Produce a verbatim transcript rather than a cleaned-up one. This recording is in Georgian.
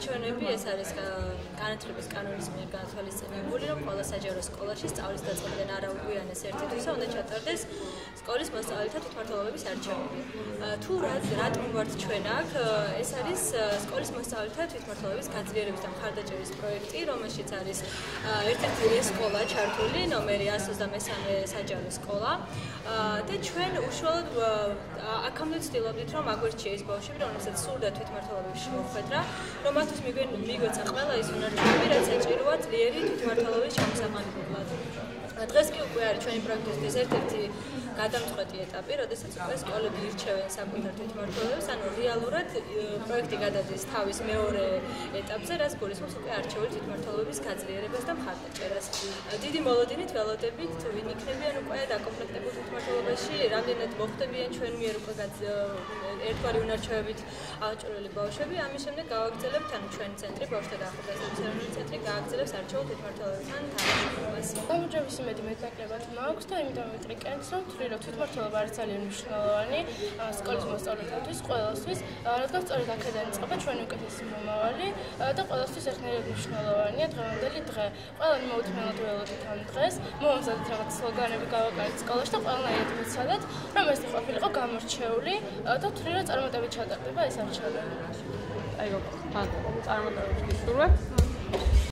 არჩევნები ეს არის განათლების კანონის მიერ გათვალისწინებული, რომ ყველა საჯარო სკოლაში სწავლის დაწყებიდან არაუგვიანეს ერთი თვისა უნდა ჩატარდეს სკოლის მოსწავლეთა თვითმმართველობის არჩევნები. თუ რატომ ვართ ჩვენ აქ, ეს არის სკოლის მოსწავლეთა თვითმმართველობის გაძლიერების და მხარდაჭერის პროექტი, რომელშიც არის ერთ-ერთი სკოლა ჩართული, ნომერი one twenty-three საჯარო სკოლა. და ჩვენ უშუალოდ აქამდე ვცდილობდით, რომ აგვერჩიე ის ბავშვები, რომელსაც სურდა თვითმმართველობის მოხვედრა, რომ მათთვის მიგვეცა ყველა ის უნარჩვევები, რაც საჭიროა ძლიერი თვითმმართველობის ჩამოსაყალიბებლად. დღეს კი უკვე არის ჩვენი პროექტის ერთ-ერთი გადამწყვეტი ეტაპი, როდესაც უკვე სკოლები ირჩევენ საკუთარ თვითმმართველებს, ანუ რეალურად პროექტი გადადის თავის მეორე ეტაპზე, რაც გულისხმობს უკვე არჩეული თვითმმართველობის გაძლიერებას და მხარდაჭერას. დიდი მოლოდინით ველოდებით, თუ ვინ იქნებიან უკვე დაკომპლექტებულ თვითმმართველობაში, რამდენად მოხვდებიან ჩვენ მიერ უკვე ერთგვარი უნარჩვევებით აღჭურვილი ბავშვები, ამის შემდეგ გავაგრძელებთ, ანუ ჩვენი ცენტრი, ბავშვთა დაახლოებით ეროვნული ცენტრი გააგრძელებს არჩეულ თვითმმართველობასთან თანამშრომლობას. გამარჯვების იმედი მეტნაკლებად მაქვს და იმიტომ ვიტრიკენს, რომ თვლი რომ თვითმმართველობა არის ძალიან მნიშვნელოვანი სკოლის მოსწავლეთათვის, ყველასთვის, რადგან სწორედ აქედან იწყება ჩვენი უკეთესი მომავალი და ყველასთვის ერთნაირად მნიშვნელოვანია დღევანდელი დღე. ყველანი მოუთმენლად ველოდით ამ დღეს, მომამზადეთ რაღაც სლოგანები გავაკეთეთ სკოლაში და ყველანაირად ვიცადეთ, რომ ეს ყოფილიყო გამორჩეული და თვლი რომ წარმატებით ჩატარდება ეს არჩევნები. აი, გოგო, თან წარმატებებს გისურვებთ.